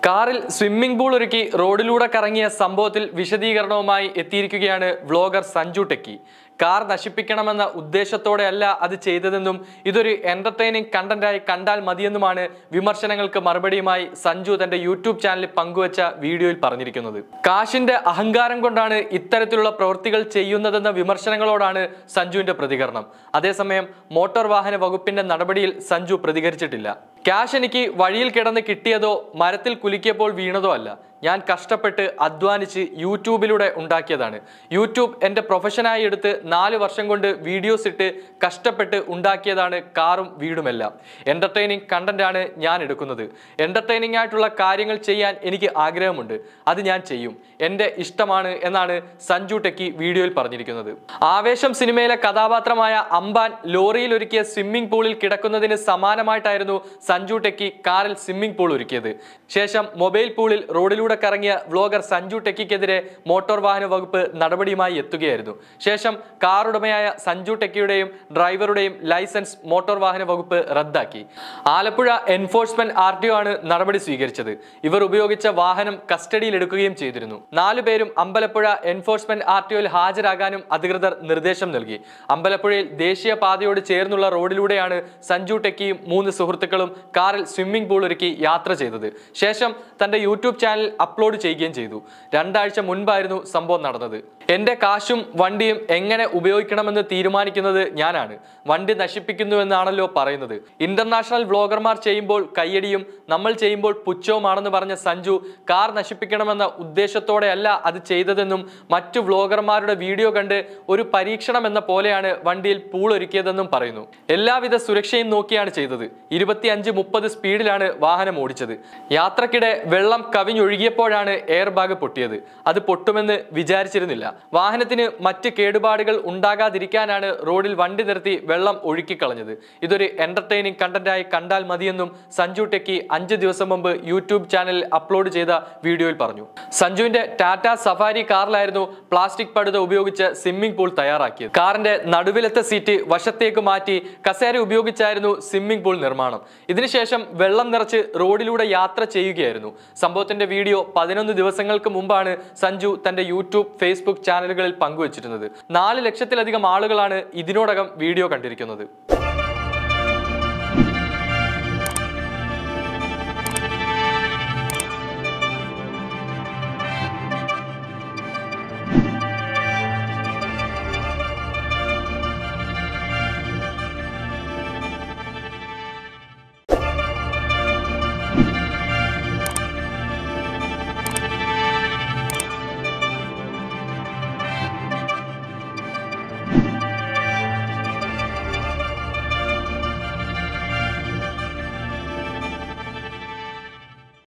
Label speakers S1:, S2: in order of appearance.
S1: കാറിൽ swimming pool ഒരുക്കി റോഡിലൂടെ കറങ്ങിയ സംഭവത്തിൽ വിശദീകരണവുമായി എത്തിയിരിക്കുകയാണ് വ്ലോഗർ സഞ്ജു ടെക്കി. കാർ നശിപ്പിക്കണമെന്ന ഉദ്ദേശത്തോടെയല്ല അത് ചെയ്തതെന്നും ഇതൊരു എന്റർടൈനിങ് കണ്ടന്റായി കണ്ടാൽ മതിയെന്നുമാണ് വിമർശനങ്ങൾക്ക് മറുപടിയുമായി സഞ്ജു തന്റെ യൂട്യൂബ് ചാനലിൽ പങ്കുവച്ച വീഡിയോയിൽ പറഞ്ഞിരിക്കുന്നത്. കാശിന്റെ അഹങ്കാരം കൊണ്ടാണ് ഇത്തരത്തിലുള്ള പ്രവൃത്തികൾ ചെയ്യുന്നതെന്ന വിമർശനങ്ങളോടാണ് സഞ്ജുവിന്റെ പ്രതികരണം. അതേസമയം മോട്ടോർ വാഹന വകുപ്പിന്റെ നടപടിയിൽ സഞ്ജു പ്രതികരിച്ചിട്ടില്ല. ക്യാഷ് എനിക്ക് വഴിയിൽ കിടന്ന് കിട്ടിയതോ മരത്തിൽ കുലുക്കിയപ്പോൾ വീണതോ അല്ല. ഞാൻ കഷ്ടപ്പെട്ട് അധ്വാനിച്ച് യൂട്യൂബിലൂടെ ഉണ്ടാക്കിയതാണ്. യൂട്യൂബ് എൻ്റെ പ്രൊഫഷനായി എടുത്ത് 4 വർഷം കൊണ്ട് വീഡിയോസ് ഇട്ട് കഷ്ടപ്പെട്ട് ഉണ്ടാക്കിയതാണ് കാറും വീടുമെല്ലാം. എൻ്റർടൈനിങ് കണ്ടന്റാണ് ഞാൻ എടുക്കുന്നത്. എൻ്റർടൈനിങ് ആയിട്ടുള്ള കാര്യങ്ങൾ ചെയ്യാൻ എനിക്ക് ആഗ്രഹമുണ്ട്. അത് ഞാൻ ചെയ്യും. എൻ്റെ ഇഷ്ടമാണ് എന്നാണ് സഞ്ജു ടെക്കി വീഡിയോയിൽ പറഞ്ഞിരിക്കുന്നത്. ആവേശം സിനിമയിലെ കഥാപാത്രമായ അംബാൻ ലോറിയിൽ ഒരുക്കിയ സ്വിമ്മിംഗ് പൂളിൽ കിടക്കുന്നതിന് സമാനമായിട്ടായിരുന്നു സഞ്ജു ടെക്കി കാറിൽ സ്വിമ്മിംഗ് പൂൾ ഒരുക്കിയത്. ശേഷം മൊബൈൽ പൂളിൽ റോഡിലൂടെ കറങ്ങിയ വ്ലോഗർ സഞ്ജു ടെക്കിക്കെതിരെ മോട്ടോർ വാഹന വകുപ്പ് നടപടിയുമായി എത്തുകയായിരുന്നു. ശേഷം കാറുടമയായ സഞ്ജു ടെക്കിയുടെയും ഡ്രൈവറുടെയും ലൈസൻസ് മോട്ടോർ വാഹന വകുപ്പ് റദ്ദാക്കി. ആലപ്പുഴ എൻഫോഴ്സ്മെന്റ് RTO ആണ് നടപടി സ്വീകരിച്ചത്. ഇവർ ഉപയോഗിച്ച വാഹനം കസ്റ്റഡിയിൽ എടുക്കുകയും ചെയ്തിരുന്നു. 4 പേരും അമ്പലപ്പുഴ എൻഫോഴ്സ്മെന്റ് RTOയിൽ ഹാജരാകാനും അധികൃതർ നിർദ്ദേശം നൽകി. അമ്പലപ്പുഴയിൽ ദേശീയപാതയോട് ചേർന്നുള്ള റോഡിലൂടെയാണ് സഞ്ജു ടെക്കിയും 3 സുഹൃത്തുക്കളും കാറിൽ സ്വിമ്മിംഗ് പൂൾ ഒരുക്കി യാത്ര ചെയ്തത്. ശേഷം തന്റെ യൂട്യൂബ് ചാനൽ അപ്ലോഡ് ചെയ്യുകയും ചെയ്തു. 2 ആഴ്ച മുൻപായിരുന്നു സംഭവം നടന്നത്. എന്റെ കാശും വണ്ടിയും എങ്ങനെ ഉപയോഗിക്കണമെന്ന് തീരുമാനിക്കുന്നത് ഞാനാണ്. വണ്ടി നശിപ്പിക്കുന്നുവെന്നാണല്ലോ പറയുന്നത്. ഇന്റർനാഷണൽ വ്ലോഗർമാർ ചെയ്യുമ്പോൾ കയ്യടിയും നമ്മൾ ചെയ്യുമ്പോൾ പുച്ഛവുമാണെന്ന് പറഞ്ഞ സഞ്ജു കാർ നശിപ്പിക്കണമെന്ന ഉദ്ദേശത്തോടെയല്ല അത് ചെയ്തതെന്നും മറ്റു വ്ലോഗർമാരുടെ വീഡിയോ കണ്ട് ഒരു പരീക്ഷണം എന്ന പോലെയാണ് വണ്ടിയിൽ പൂൾ ഒരുക്കിയതെന്നും പറയുന്നു. എല്ലാവിധ സുരക്ഷയും നോക്കിയാണ് ചെയ്തത്. 25-30 സ്പീഡിലാണ് വാഹനം ഓടിച്ചത്. യാത്രക്കിടെ വെള്ളം കവിഞ്ഞൊഴുകിയപ്പോഴാണ് എയർ ബാഗ് പൊട്ടിയത്. അത് പൊട്ടുമെന്ന് വിചാരിച്ചിരുന്നില്ല. വാഹനത്തിന് മറ്റ് കേടുപാടുകൾ ഉണ്ടാകാതിരിക്കാനാണ് റോഡിൽ വണ്ടി നിർത്തി വെള്ളം ഒഴുക്കിക്കളഞ്ഞത്. ഇതൊരു എന്റർടൈനിങ് കണ്ടന്റായി കണ്ടാൽ മതിയെന്നും സഞ്ജു ടെക്കി 5 ദിവസം മുമ്പ് യൂട്യൂബ് ചാനലിൽ അപ്ലോഡ് ചെയ്ത വീഡിയോയിൽ പറഞ്ഞു. സഞ്ജുവിന്റെ ടാറ്റ സഫാരി കാറിലായിരുന്നു പ്ലാസ്റ്റിക് പടുത ഉപയോഗിച്ച് സ്വിമ്മിംഗ് പൂൾ തയ്യാറാക്കിയത്. കാറിന്റെ നടുവിലത്തെ സീറ്റ് വശത്തേക്ക് മാറ്റി കസേര ഉപയോഗിച്ചായിരുന്നു സ്വിമ്മിംഗ് പൂൾ നിർമ്മാണം. ഇതിനുശേഷം വെള്ളം നിറച്ച് റോഡിലൂടെ യാത്ര ചെയ്യുകയായിരുന്നു. സംഭവത്തിന്റെ വീഡിയോ 11 ദിവസങ്ങൾക്ക് മുമ്പാണ് സഞ്ജു തന്റെ യൂട്യൂബ്, ഫേസ്ബുക്ക് ചാനലുകളിൽ പങ്കുവച്ചിരുന്നത്. 4 ലക്ഷത്തിലധികം ആളുകളാണ് ഇതിനോടകം വീഡിയോ കണ്ടിരിക്കുന്നത്.